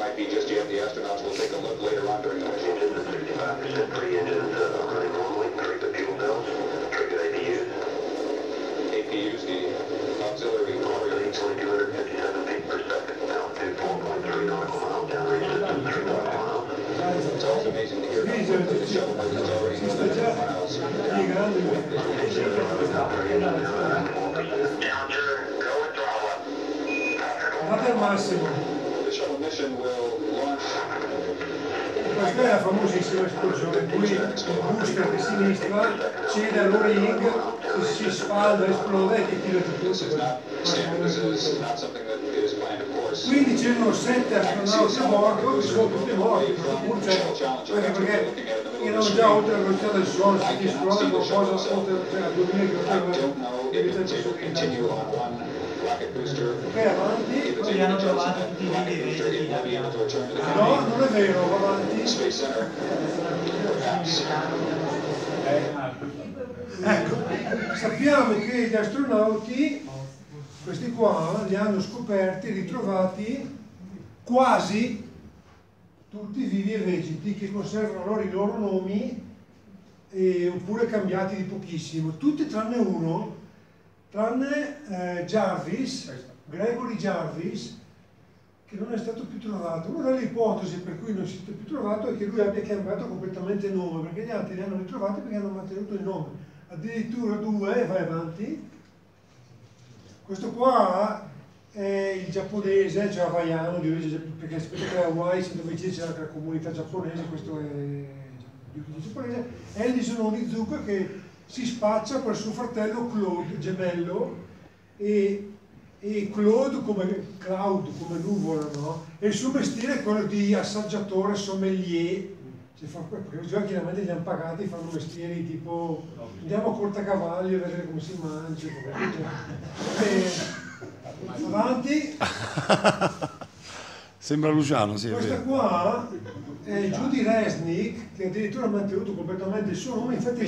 might be just yet. The astronauts will take a look later on during the mission. Engines at 65%, 3 engines running normally, treat the fuel bells, triggered APUs. APUs, the auxiliary power units. 2257 feet per second, altitude 4.3 nautical miles, downrange distance 3 nautical miles. It's always amazing to hear that the shuttle is already 100 miles down. Fate al massimo. The shuttle mission will launch. Questa è la famosissima esplosione in cui il booster di sinistra cede all'o-ring, si sfalda, esplode e ti tira giù This is tutto. not something that is planned, of course. Quindi c'erano 7 astronauti a bordo che sono tutti morti, anche perché erano già oltre la velocità del suono, se ti esplode qualcosa oltre a 2000 km Continue on one rocket booster. Ok, avanti. Poi li hanno trovati tutti i video It will be able to return to the No, non è vero, va avanti. Space Center. Perhaps. Ecco, sappiamo che gli astronauti, questi qua, li hanno scoperti, ritrovati quasi tutti vivi e vegeti, che conservano i loro nomi oppure cambiati di pochissimo, tutti tranne uno, tranne Jarvis, Gregory Jarvis, che non è stato più trovato. Una delle ipotesi per cui non si è stato più trovato è che lui abbia cambiato completamente il nome, perché gli altri li hanno ritrovati perché hanno mantenuto il nome. Addirittura due, vai avanti. Questo qua è il giapponese, cioè hawaiano di origine, perché sapete che a Hawaii, dove vicino c'è anche la comunità giapponese, questo è di origine giapponese, è il Ellison Onizuka che si spaccia per suo fratello Claude, gemello, e Cloud come nuvola, no? E il suo mestiere è quello di assaggiatore, sommelier, perché chiaramente li hanno pagati, fanno mestieri tipo andiamo a Portacavalli a vedere come si mangia, avanti. Sembra Luciano, sì, è Questa vero. qua è Judy Resnick, che addirittura ha mantenuto completamente il suo nome, infatti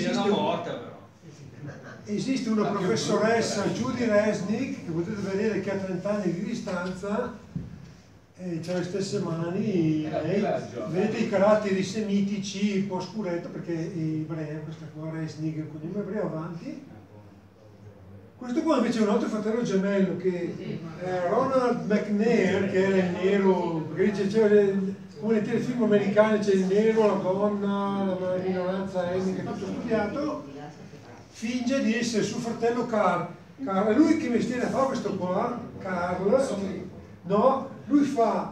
esiste una professoressa, Judy Resnick, che potete vedere che ha 30 anni di distanza, c'ha le stesse mani, lei, vedete i caratteri semitici, un po' scuretto perché è ebrea, questa qua Resnick è un cognome ebreo, avanti. Questo qua invece è un altro fratello gemello che è Ronald McNair, che era il nero, perché come nei telefilm americani c'è il nero, la donna, la minoranza etnica, tutto studiato, finge di essere suo fratello Carl. Carl, lui che mestiere fa questo qua? Carl? No, lui fa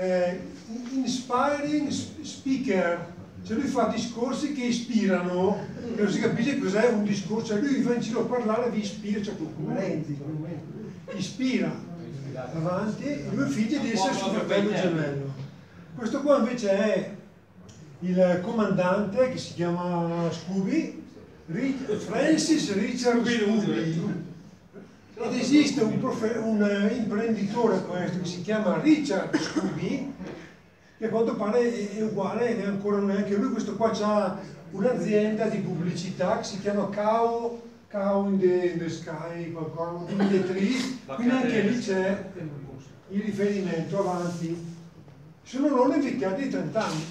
inspiring speaker, cioè lui fa discorsi che ispirano, e non si capisce cos'è un discorso, cioè lui va in giro a parlare e vi ispira, cioè complimenti, ispira, avanti, e lui finge di essere suo fratello gemello. Questo qua invece è il comandante che si chiama Scooby, Francis Richard Scooby. Ed esiste un imprenditore questo che si chiama Richard Scooby, che a quanto pare è uguale ed è ancora neanche lui. Questo qua ha un'azienda di pubblicità che si chiama Cow in the Sky, qualcosa, in the Trees, quindi anche lì c'è il riferimento, avanti. Sono loro invecchiati di 30 anni.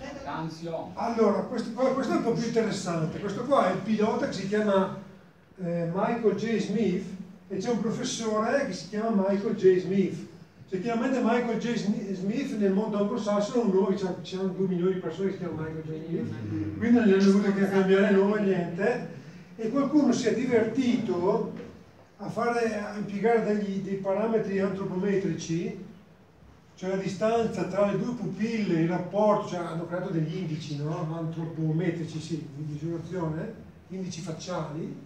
Allora, questo è un po' più interessante. Questo qua è il pilota che si chiama Michael J. Smith, e c'è un professore che si chiama Michael J. Smith. Cioè, chiaramente Michael J. Smith nel mondo anglosassone è un nome, c'erano 2 milioni di persone che si chiamano Michael J. Smith, quindi non gli hanno dovuto che cambiare nome, niente, e qualcuno si è divertito a impiegare dei parametri antropometrici, cioè la distanza tra le due pupille, il rapporto, cioè hanno creato degli indici, no? Antropometrici, sì, di misurazione, indici facciali,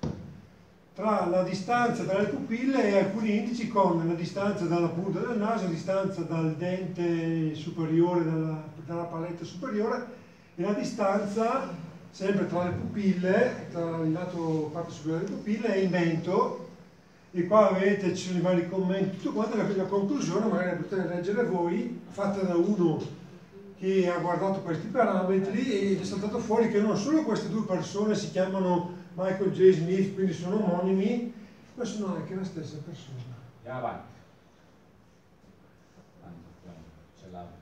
tra la distanza tra le pupille e alcuni indici con la distanza dalla punta del naso, la distanza dal dente superiore, dalla paletta superiore, e la distanza sempre tra le pupille, tra il lato parte superiore delle pupille e il mento. E qua vedete ci sono i vari commenti, tutto quanto. La conclusione magari la potete leggere voi, fatta da uno che ha guardato questi parametri, e è saltato fuori che non solo queste due persone si chiamano Michael J. Smith, quindi sono omonimi, ma sono anche la stessa persona. Andiamo avanti. C'è l'altro.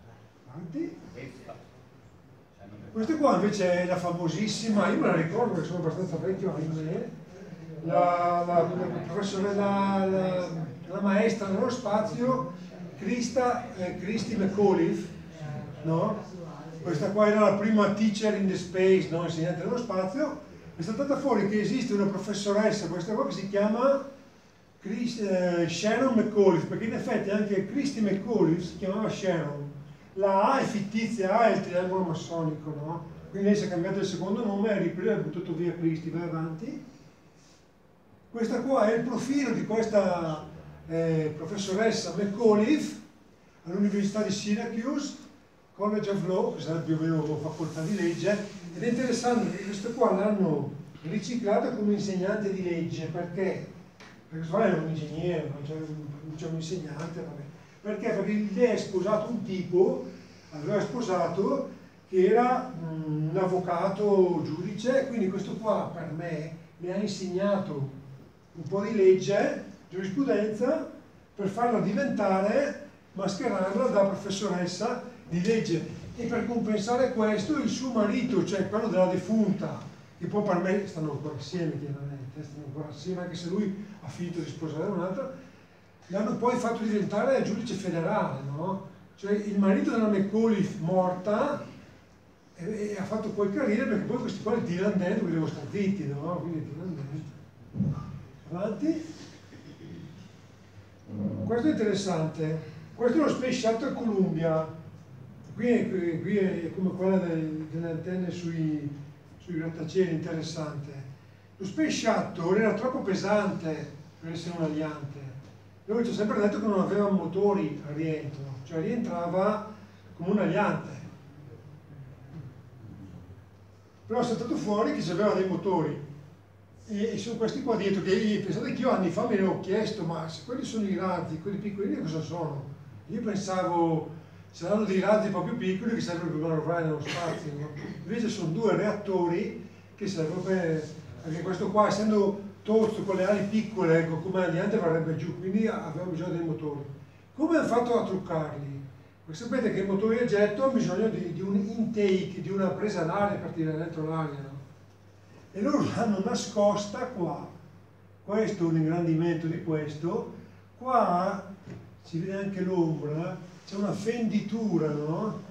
Avanti. Questa qua invece è la famosissima, io me la ricordo perché sono abbastanza vecchio ahimè, la maestra nello spazio, Christy McAuliffe, no? Questa qua era la prima teacher in the space, no? Insegnante nello spazio. È saltata fuori che esiste una professoressa, questa qua, che si chiama Sharon McAuliffe, perché in effetti anche Christy McAuliffe si chiamava Sharon. La A è fittizia, A è il triangolo massonico, no? Quindi lei si è cambiato il secondo nome, ha ripreso e ha buttato via Christy, vai avanti. Questa qua è il profilo di questa professoressa McAuliffe all'Università di Syracuse, College of Law, che sarebbe più o meno facoltà di legge, ed è interessante che questa qua l'hanno riciclata come insegnante di legge, perché? Perché suo è un ingegnere, non c'è un insegnante, vabbè. Perché? Perché lei ha sposato un tipo, aveva sposato, che era un avvocato giudice, quindi questo qua per me le ha insegnato un po' di legge, giurisprudenza, per farla diventare, mascherarla da professoressa di legge. E per compensare questo il suo marito, cioè quello della defunta, che poi per me stanno ancora assieme chiaramente, stanno ancora assieme anche se lui ha finito di sposare un'altra, l'hanno poi fatto diventare giudice federale, no? Cioè il marito della McAuliffe morta e ha fatto poi carriera, perché poi questi qua Dylan dentro devono stare zitti, no? Quindi Dylan dentro. Avanti. Questo è interessante. Questo è lo Space Shuttle Columbia. Qui è come quella delle antenne sui grattacieli, interessante. Lo Space Shuttle era troppo pesante per essere un aliante. Noi ci ho sempre detto che non aveva motori a rientro, cioè rientrava come un aliante. Però è saltato fuori che c'aveva dei motori. E sono questi qua dietro, che pensate che io anni fa me ne ho chiesto, ma se quelli sono i razzi, quelli piccolini cosa sono? Io pensavo saranno dei razzi un po' più piccoli che servono per manovrare nello spazio, no? Invece sono due reattori che servono perché questo qua, essendo tosto con le ali piccole, come aliante varrebbe giù, quindi avevamo bisogno dei motori. Come hanno fatto a truccarli? Voi sapete che i motori a getto hanno bisogno di un intake, di una presa d'aria per tirare dentro l'aria, no? E loro l'hanno nascosta qua. Questo è un ingrandimento di questo. Qua si vede anche l'ombra, c'è una fenditura, no?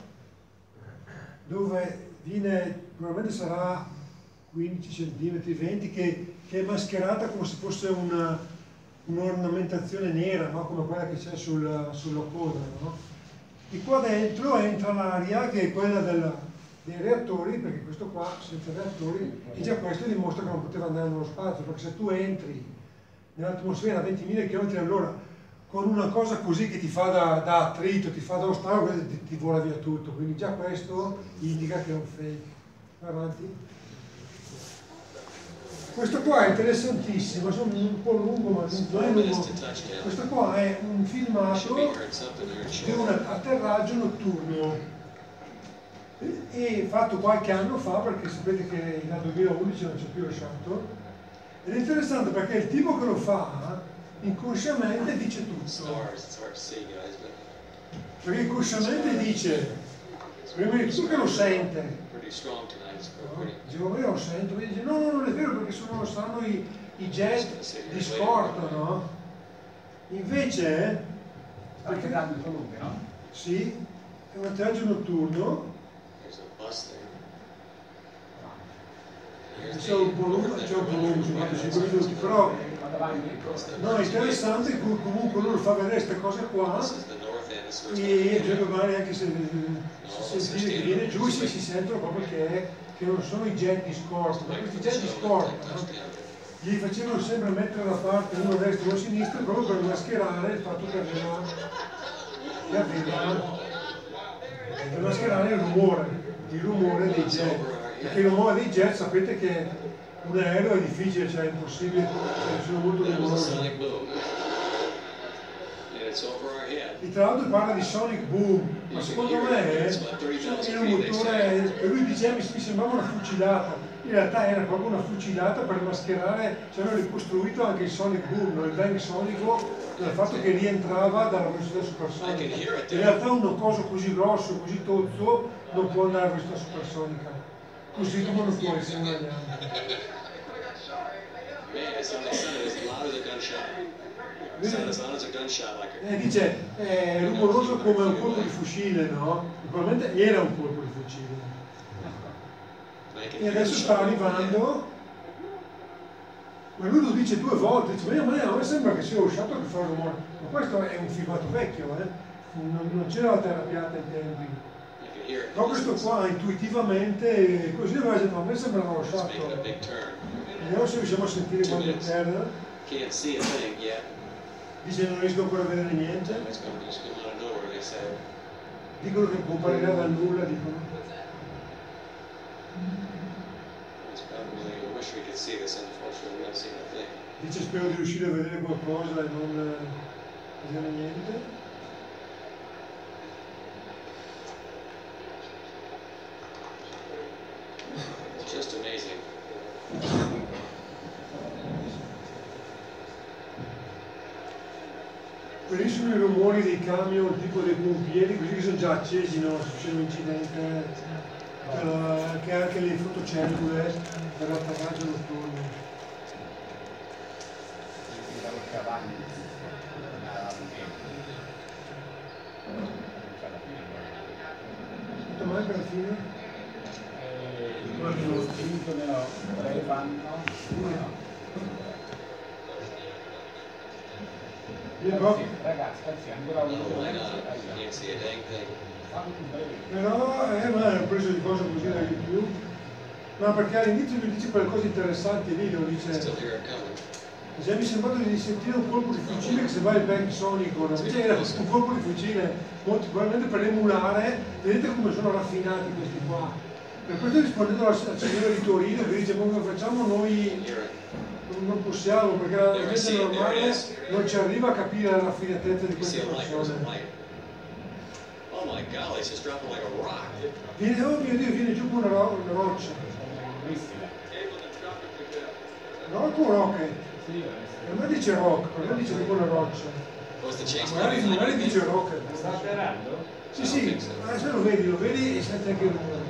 Dove viene, probabilmente sarà 15 cm, 20, che è mascherata come se fosse un'ornamentazione nera, no? Come quella che c'è sulla coda, no? E qua dentro entra l'aria che è quella dei reattori, perché questo qua senza reattori, e già questo dimostra che non poteva andare nello spazio, perché se tu entri nell'atmosfera a 20.000 km all'ora con una cosa così che ti fa da attrito, ti fa da ostacolo, ti vola via tutto, quindi già questo indica che è un fake. Avanti. Questo qua è interessantissimo, sono un po' lungo ma non è lungo. Questo qua è un filmato di un atterraggio notturno e fatto qualche anno fa, perché sapete che nel 2011 non c'è più lo shuttle, ed è interessante perché il tipo che lo fa inconsciamente dice tutto, perché inconsciamente dice, prima di tutto che lo sente, dicevo io lo sento, mi dice no non è vero perché saranno i jet di scorta, no? Invece anche grande il volume, no? sì, è un atterraggio notturno, c'è un po' lungo, su 45 minuti, però no, è interessante che comunque lui fa vedere queste cose qua e magari anche se che viene giù si sentono proprio che non sono i jet di scorta, ma questi jet di scorta gli facevano sempre mettere da parte uno a destra e uno a sinistra proprio per mascherare il fatto che aveva per mascherare il rumore dei jet, perché il rumore dei jet sapete che un aereo è difficile, cioè è impossibile, cioè sono molto rumorosi. E tra l'altro parla di sonic boom, ma secondo me è un motore, e lui diceva mi sembrava una fucilata. in realtà era proprio una fucilata per mascherare, ci hanno ricostruito anche il Sonic Boom, no? Il bang sonico, dal fatto che rientrava dalla velocità supersonica. In realtà uno coso così grosso, così tozzo, non può andare a velocità supersonica, così come non può essere un agname. Dice, è rumoroso come un colpo di fucile, no? Probabilmente era un colpo di fucile. E adesso sta arrivando, ma lui lo dice 2 volte, dice, ma a me sembra che sia lo Shuttle che fa rumore. Ma questo è un filmato vecchio, non c'era la terapiata ai tempi. Però questo qua intuitivamente, così aveva detto, ma a me sembra lo Shuttle. Vediamo se riusciamo a sentire quando è terra. Dice non riesco ancora a vedere niente. Dicono che comparirà dal nulla, dicono. Dice spero di riuscire a vedere qualcosa e non vedere niente. Just amazing. Quelli sono i rumori dei camion tipo dei pompieri, così che sono già accesi, no? Se c'è un incidente, che anche le fotocellule per l'attaccaggio notturno. Quanto manca alla fine? Lo spinto nella fanno. Ragazzi, ancora uno. Però ma ho preso di cose così da YouTube. No, perché all'inizio mi dice quelle cose interessanti lì, lo dice. Già mi è sembrato di sentire un colpo di fucile che sembrava il bang sonico, no? Invece era un colpo di fucile, molto probabilmente per emulare, vedete come sono raffinati questi qua. Per questo rispondendo al signore di Torino che dice, ma come facciamo noi? Non possiamo, perché la gente normale non ci arriva a capire la raffinatezza di queste persone. Viene, oh mio Dio, viene giù con una roccia. Rock o rocket? Per me dice rock, per me dice come una roccia. Magari dice rocket. Sta atterrando? Sì, sì, adesso lo vedi e senti anche il rumore.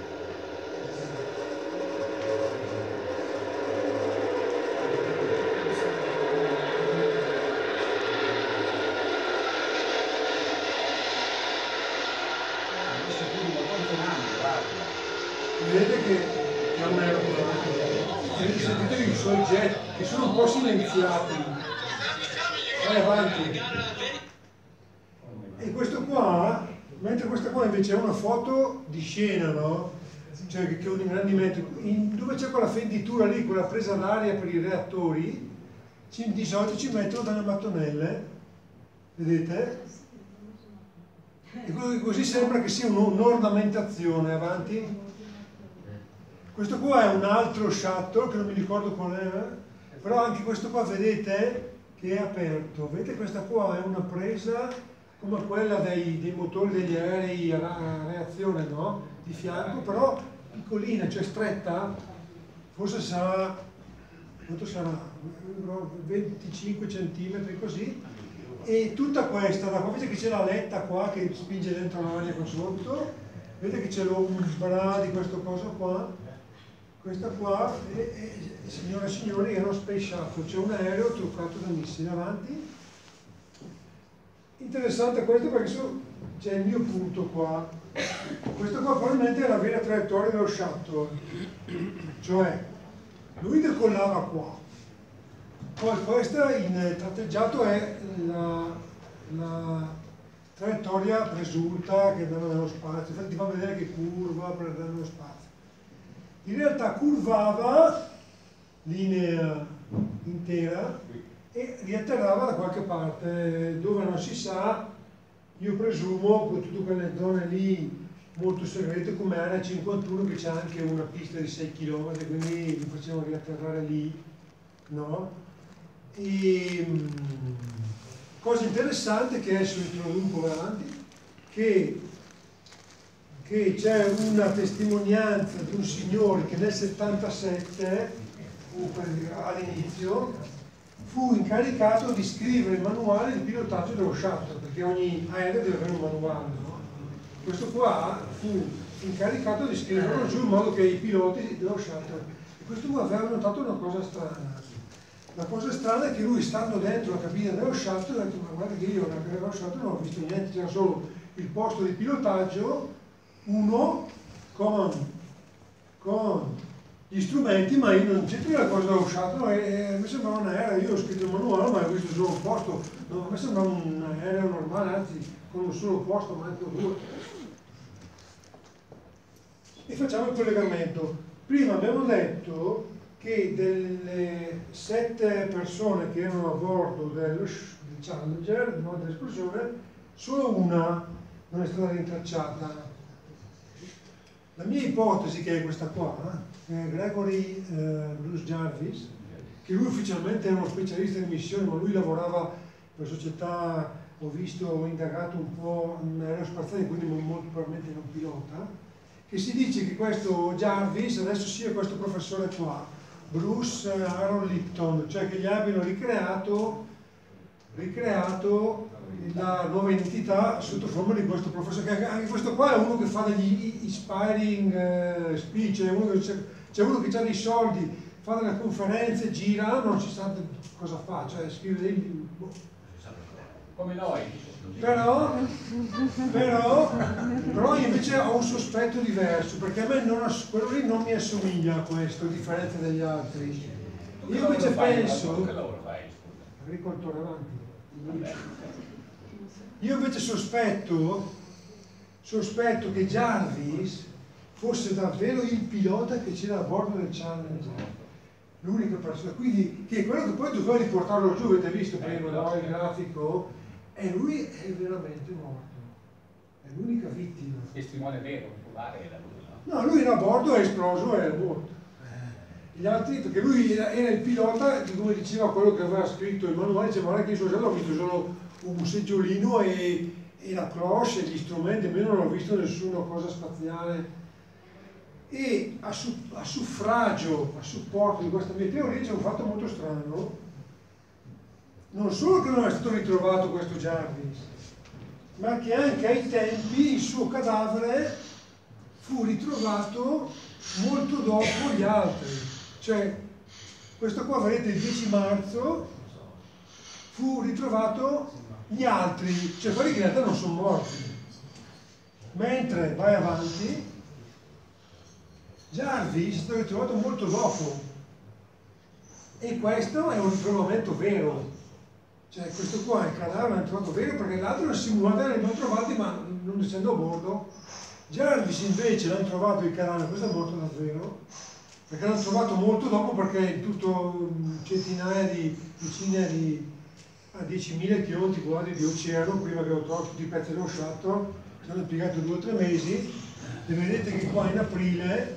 Vedete che è un aeroplano, sentite i suoi jet che sono un po' silenziati. Vai avanti. E questo qua, mentre questa qua invece è una foto di scena, no? Cioè che è un ingrandimento, dove c'è quella fenditura lì, quella presa d'aria per i reattori, di solito ci mettono delle mattonelle, vedete? E così sembra che sia un'ornamentazione, avanti. Questo qua è un altro shuttle, che non mi ricordo qual è, però anche questo qua vedete che è aperto. Vedete questa qua è una presa come quella dei motori degli aerei a reazione, no? Di fianco, però piccolina, cioè stretta, forse sarà, quanto sarà? 25 cm così. E tutta questa, da qua vedete che c'è la letta qua che spinge dentro l'aria qua sotto, vedete che c'è l'ombra di questo coso qua. Questa qua, signore e signori, è uno space shuttle, c'è un aereo truccato da missili avanti. Interessante questo perché c'è il mio punto qua. Questo qua probabilmente è la vera traiettoria dello shuttle, cioè lui decollava qua. Poi questa in tratteggiato è la traiettoria presunta che andava nello spazio, infatti ti fa vedere che curva per andare nello spazio. In realtà curvava linea intera e riatterrava da qualche parte dove non si sa, io presumo, con tutte quelle zone lì molto segrete come Area 51 che c'è anche una pista di 6 km, quindi li facevano riatterrare lì, no? E cosa interessante che adesso introduco avanti, che che c'è una testimonianza di un signore che nel 77, all'inizio, fu incaricato di scrivere il manuale di pilotaggio dello shuttle, perché ogni aereo deve avere un manuale, no? Questo qua fu incaricato di scriverlo giù in modo che i piloti dello shuttle. E questo qua aveva notato una cosa strana. La cosa strana è che lui, stando dentro la cabina dello shuttle, ha detto: ma guarda che io nello shuttle non ho visto niente, c'era solo il posto di pilotaggio, uno con gli strumenti, ma io non c'entro la cosa dello shuttle, e mi sembrava un aereo. Io ho scritto il manuale, ma ho visto solo un posto, no, a me sembrava un aereo normale, anzi con un solo posto, ma anche due. E facciamo il collegamento. Prima abbiamo detto che delle 7 persone che erano a bordo del Challenger, no, dell'esplosione, solo una non è stata rintracciata. La mia ipotesi, che è questa qua, è Gregory Bruce Jarvis, che lui ufficialmente era uno specialista di missione, ma lui lavorava per società, ho visto, ho indagato un po' in aerospaziale, quindi molto probabilmente non pilota, che si dice che questo Jarvis adesso sia questo professore qua, Bruce Aaron Lipton, cioè che gli abbiano ricreato la nuova identità sotto forma di questo professore, che anche questo qua è uno che fa degli inspiring speech, c'è uno che ha dei soldi, fa delle conferenze, gira, non si sa cosa fa, cioè scrive dei libri. Come noi. Però io invece ho un sospetto diverso, perché a me quello lì non mi assomiglia a questo, a differenza dagli altri. Io invece penso... Che lavoro fai? Agricoltore, avanti. Io invece sospetto che Jarvis fosse davvero il pilota che c'era a bordo del Challenger, l'unica persona, quindi che è quello che poi doveva riportarlo giù, avete visto prima, no? Il grafico, e lui è veramente morto, è l'unica vittima. Testimone vero, popolare era lui, no? No, lui era a bordo, è esploso e è morto. Gli altri, perché lui era il pilota, come diceva quello che aveva scritto il manuale, diceva: guarda che io ho visto solo un seggiolino e la cloche e gli strumenti, almeno non ho visto nessuna cosa spaziale. E a suffragio, a supporto di questa mia teoria c'è un fatto molto strano: non solo che non è stato ritrovato questo Jarvis, ma che anche ai tempi il suo cadavere fu ritrovato molto dopo gli altri. Cioè, questo qua, vedete, il 10 marzo fu ritrovato gli altri, cioè quelli che in realtà non sono morti. Mentre vai avanti, Jarvis è stato ritrovato molto dopo, e questo è un ritrovamento vero. Cioè, questo qua è il cadavere, l'hanno trovato vero, perché l'altro è simulato, l'hanno trovati, ma non essendo a bordo. Jarvis invece l'hanno trovato il cadavere, questo è morto davvero, perché l'hanno trovato molto dopo, perché in tutto centinaia di, decine a 10.000 km quadri di oceano, prima che lo trovato tutti i pezzi dello shuttle, ci hanno impiegato 2 o 3 mesi, e vedete che qua in aprile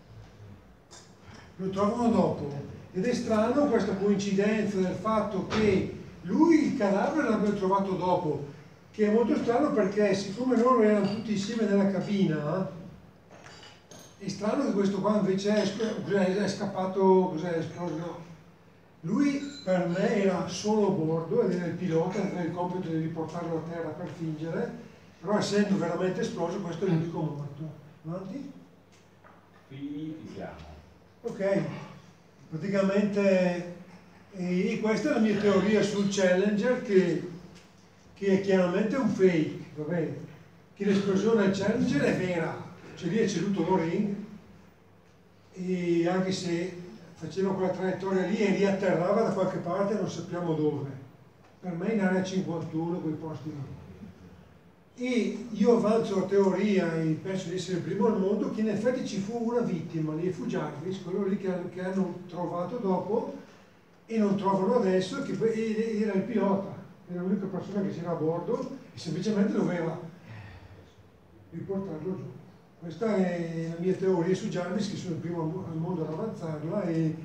lo trovano dopo. Ed è strano questa coincidenza del fatto che lui il cadavere l'abbia trovato dopo, che è molto strano, perché siccome loro erano tutti insieme nella cabina, è strano che questo qua invece è scappato, cos'è, esploso, no. Lui per me era solo a bordo ed era il pilota, aveva il compito di riportarlo a terra per fingere, però essendo veramente esploso questo è l'unico morto. Avanti? Finiti siamo. Ok, praticamente questa è la mia teoria sul Challenger, che è chiaramente un fake, va bene? Che l'esplosione del Challenger è vera, cioè lì è ceduto l'O-ring, e anche se faceva quella traiettoria lì e riatterrava da qualche parte, non sappiamo dove, per me in area 51, quei posti lì. E io avanzo la teoria, e penso di essere il primo al mondo, che in effetti ci fu una vittima lì, fu Jarvis, quello lì che hanno trovato dopo e non trovano adesso, che era il pilota, era l'unica persona che c'era a bordo e semplicemente doveva riportarlo giù. Questa è la mia teoria su Jarvis, che sono il primo al mondo ad avanzarla, e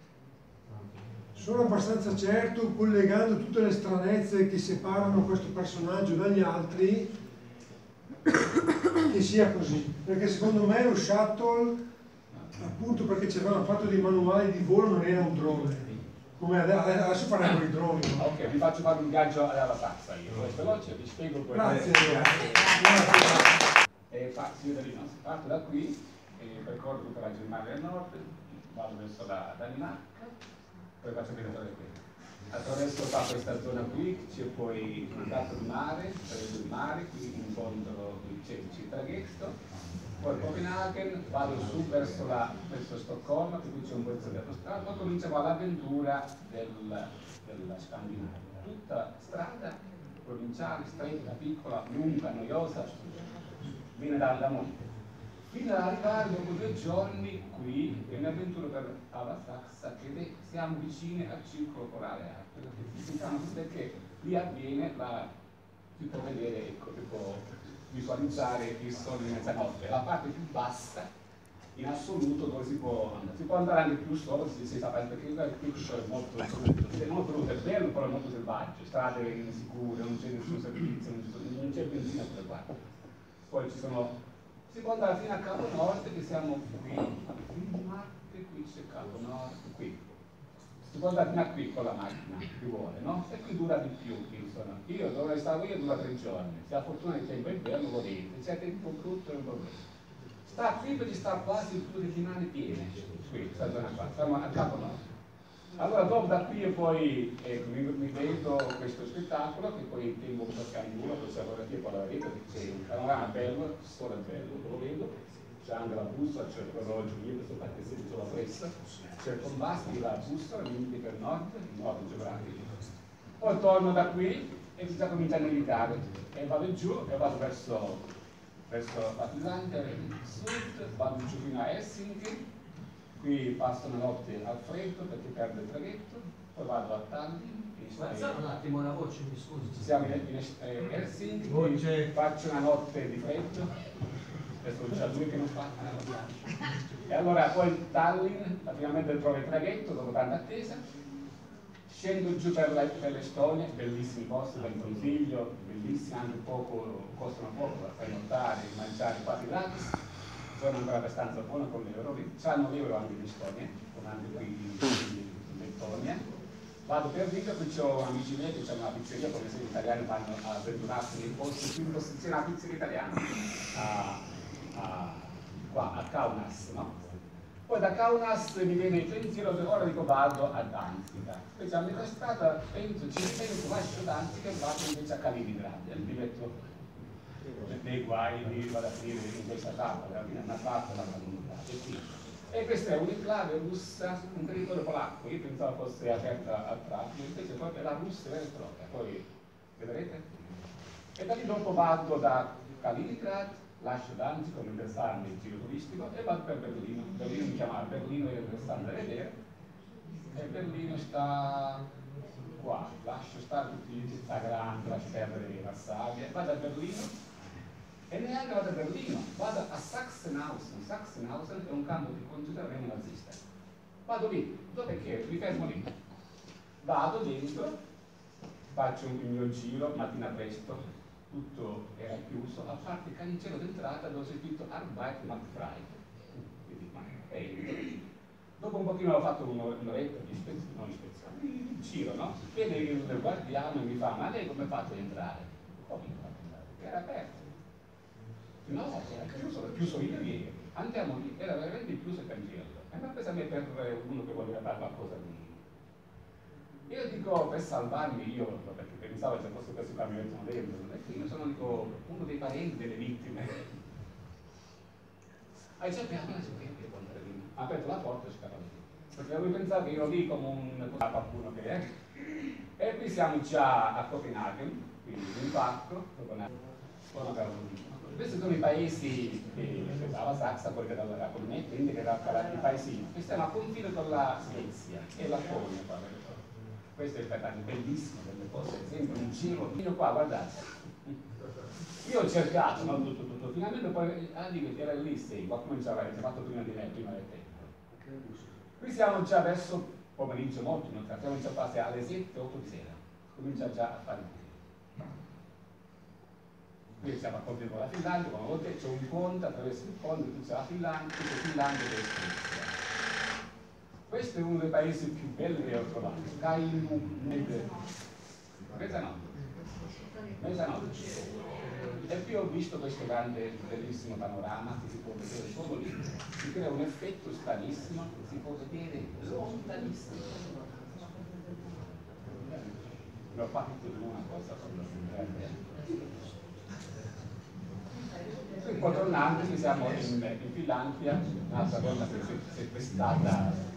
sono abbastanza certo, collegando tutte le stranezze che separano questo personaggio dagli altri, che sia così, perché secondo me lo shuttle, appunto perché ci avevano fatto dei manuali di volo, non era un drone, come adesso faranno i droni. No? Ok, vi faccio fare un viaggio alla tazza io, veloce, vi spiego poi. Grazie. Si vede lì, no? Si parte da qui, percorro tutta la Germania del Nord, vado verso la Danimarca, poi faccio vedere qui. Attraverso questa zona qui c'è poi un gatto di mare, qui incontro c'è il traghetto, poi Copenaghen, vado su verso Stoccolma, qui c'è un pezzo dello strada, poi comincia l'avventura della Scandinavia. Tutta strada provinciale, stretta, piccola, lunga, noiosa, viene da monte. Fino ad arrivare dopo 2 giorni qui è un'avventura per Ava Saxa che siamo vicini al circolo polare artico, perché lì avviene si può vedere, ecco, si può visualizzare il sole di mezzanotte, la parte più bassa in assoluto dove si può andare anche più solo se si sa, perché il picco è molto brutto, è bello però è molto selvaggio, strade insicure, non c'è nessun servizio, non c'è benzina per guarda. Poi si può andare fino a Capo Nord, che siamo qui in Marte, qui c'è Capo Nord, qui. Si può andare fino a qui con la macchina, chi vuole, no? E qui dura di più, insomma. Io dove stavo io dura 3 giorni, se ha fortuna il tempo è bello, lo vedete, se c'è tempo brutto è un problema. Sta qui perché sta quasi 2 settimane piene, qui, questa zona qua, siamo a Capo Nord. Allora dopo da qui e poi mi vedo questo spettacolo che poi tengo un po' candido, poi se allora io poi la vedo che c'è un panorama bello, solo bello, lo vedo, c'è anche la bussola, c'è l'orologio lì, questo parte sempre sulla pressa, c'è il compasso, la bussola, mi indica il nord geografico. Poi torno da qui e si già comincia a nevicare e vado giù e vado verso la Finlandia, sud, vado giù fino a Helsinki. Qui passo una notte al freddo perché perdo il traghetto, poi vado a Tallinn. Alzate un attimo la voce, mi scusi. Siamo in Helsinki, faccio una notte di freddo, adesso c'è 2 che non fanno. E allora poi Tallinn, finalmente trovo il traghetto dopo tanta attesa, scendo giù per l'Estonia, bellissimi posti, ve li consiglio, bellissimi, anche costano poco da prenotare, mangiare quasi gratis. Sono ancora abbastanza buono con l'euro, hanno l'euro anche in Estonia, come anche qui in Lettonia. Vado per Riga, qui c'ho amici miei che c'è una pizzeria, come se gli italiani vanno a avventurarsi nei posti più in posizione, una pizzeria italiana, qua a Kaunas, no? Poi da Kaunas mi viene il pensiero che ora dico vado a Danzica. Invece a metà strada ci ripenso, lascio Danzica e vado invece a Kaliningrad, e mi metto dei guai di vado a finire in questa tappa, una tappa da Kaliningrad. E questa è un'enclave russa, un territorio polacco, io pensavo fosse aperta al traffico, invece proprio la Russia vera e propria, poi vedrete? E da lì dopo vado da Kaliningrad, lascio Danzica come interessante il giro turistico e vado per Berlino. Berlino mi chiama Berlino, è interessante da vedere, e Berlino sta qua, lascio stare tutti le città grandi, lascio perdere Varsavia, vado a Berlino. E neanche vado a Berlino, vado a Sachsenhausen. Sachsenhausen è un campo di concentramento nazista. Vado lì, dov'è che? Mi fermo lì. Vado dentro, faccio il mio giro, mattina presto, tutto era chiuso, a parte il cancello d'entrata dove c'è scritto Arbeit macht frei. Dopo un pochino ho fatto un'oretta di ispezione, di giro, no? Vede il guardiano e mi fa, ma lei come ha fatto ad entrare? Come ha fatto ad entrare? Era aperto. No, era chiuso ieri, andiamo lì, era veramente chiuso il cancello. E mi ha preso a me per uno che voleva fare qualcosa di... Io dico, per salvarmi io, perché pensavo che fosse questo camionetto dentro, io sono dico, uno dei parenti delle vittime. E c'è piano, ha aperto la porta e scappato lì. Perché lui pensava che io ero lì come un qualcuno che è. E qui siamo già a Copenaghen, quindi in parco, questi sono i paesi che dava Saxa, poi che dava con me, quindi che dava i paesini. Qui stiamo a confine con la Svezia e la Polonia. Questo è il paesaggio bellissimo delle cose, sempre un giro fino qua, guardate. Io ho cercato, no, tutto, finalmente poi era lì, sei, qualcuno ci aveva fatto prima di me, prima del tempo. Qui siamo già verso pomeriggio molto, siamo già quasi alle 7-8 di sera, comincia già a fare qui siamo a confine con la Finlandia, come ho detto, c'è un ponte, attraverso il ponte tu c'è la Finlandia, tutto Finlandia e Svezia. Questo è uno dei paesi più belli che ho trovato, mezzanotte. E qui ho visto questo grande, bellissimo panorama che si può vedere solo lì, si crea un effetto stranissimo, si può vedere lontanissimo. Ne ho fatto una cosa poi tornando, siamo in Finlandia, un'altra cosa che si è prestata